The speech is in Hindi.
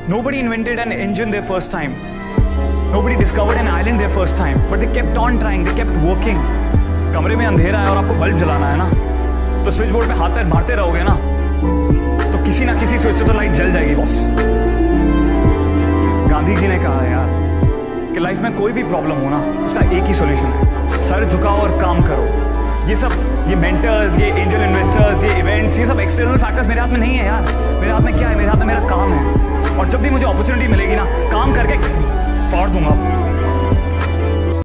Nobody invented an engine their first time. Nobody discovered an island their first time. But they kept on trying, they kept working. कमरे में अंधेरा है और आपको बल्ब जलाना है ना, तो स्विच बोर्ड पे हाथ पैर मारते रहोगे ना, तो किसी ना किसी स्विच से तो लाइट जल जाएगी बॉस। गांधी जी ने कहा है यार कि लाइफ में कोई भी प्रॉब्लम हो ना, उसका एक ही सॉल्यूशन है, सर झुकाओ और काम करो। ये मेंटर्स, ये एंजल इन्वेस्टर्स, ये इवेंट्स, ये सब एक्सटर्नल फैक्टर्स मेरे हाथ में नहीं है यार। मेरे हाथ में क्या है? मेरे हाथ में मेरा काम है, और जब भी मुझे अपॉर्चुनिटी मिलेगी ना, काम करके फाड़ दूंगा।